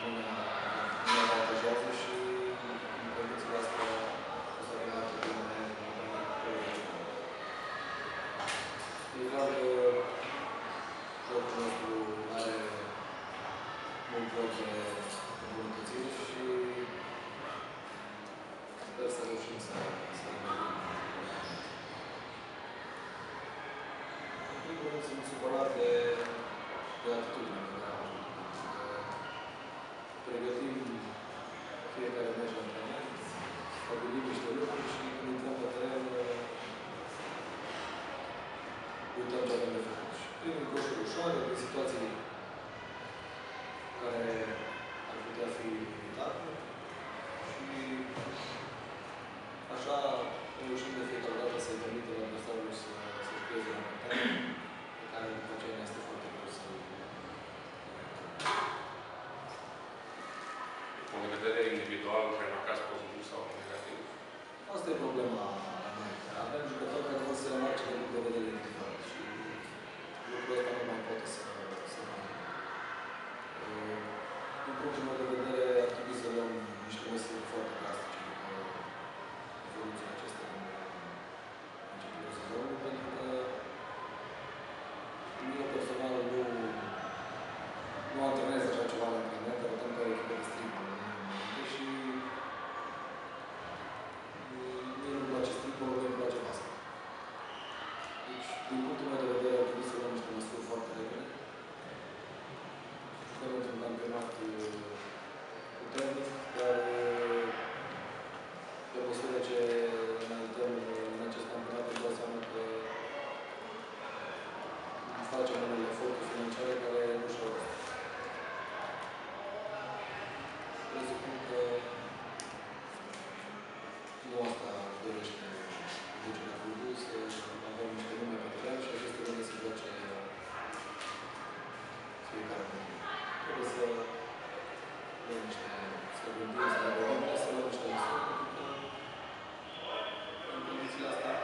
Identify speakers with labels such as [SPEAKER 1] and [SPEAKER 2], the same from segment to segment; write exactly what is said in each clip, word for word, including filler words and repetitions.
[SPEAKER 1] nu ne avantajează și în condițiile astea o să avem atât de bine. E clar că jocul nostru are mult loc de îmbunătățire și sper să reușim să să în primul rând sunt supărat de de atitudine pe care am avut. Pregătim fiecare meci la antrenament, stabilim niște lucruri și când intrăm pe teren uităm ce avem de făcut. Și prin coșuri ușoare, prin situații care ar putea fi evitate și așa reușim de fiecare dată să-i permită la adversarul să se creeze la montagne, pe care după aceea ne este foarte greu să
[SPEAKER 2] punct de vedere individual, remarcați pozitiv sau negativ?
[SPEAKER 1] asta e problema la noi. Avem jucători care vor să se remarce de punct de vedere individual și lucrul ăsta nu mai poate să să mai. Din punctul meu de vedere, ar trebui să luăm niște măsuri foarte drastice după evoluțiile acestea în începutul sezonului, pentru că mine personal nu nu antrenez așa ceva la antrenament, arătăm ca o echipă de stripul și mie nu-mi place stripul, mie nu-mi place basket. Deci, din punctul meu de vedere, ar trebui să luăm niște măsuri foarte repede. Jucăm într-un campionat puternic, dar pe măsură ce înaintăm în acest campionat, îmi dau seama că facem unele eforturi financiare care nu și-au rost. Presupun că nu asta își dorește conducerea clubului, să avem niște nume pe teren și aceste nume să joace fiecare club. Trebuie să luăm niște, să gândim, să elaborăm, să luăm niște măsuri, pentru că în condițiile astea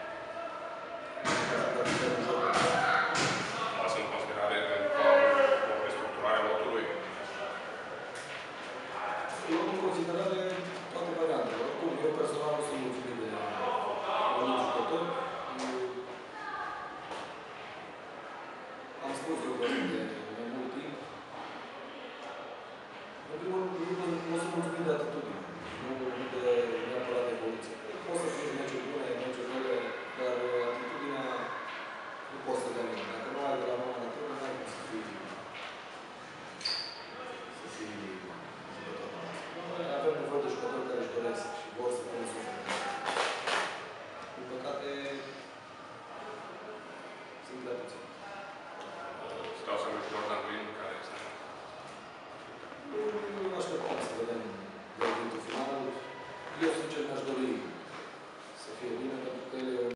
[SPEAKER 1] dacă putem un joc de
[SPEAKER 2] Luați în considerare o restructurare a lotului?
[SPEAKER 1] luăm în considerare toate variantele. Oricum, eu personal nu sunt mulțumit de unii jucători. Am spus lucrul ăsta de mai mult timp. În primul rând, nu sunt mulțumit de atitudine, nu de neapărat de evoluție. Poți să fii meciuri bune, meciuri rele, dar atitudinea nu poți să dea nimeni. Dacă nu ai de la mama la tine, nu ai cum să fii să fii jucător la asta. Noi avem nevoie de jucători care își doresc și vor să pună suflet. Din păcate, sunt prea puțini.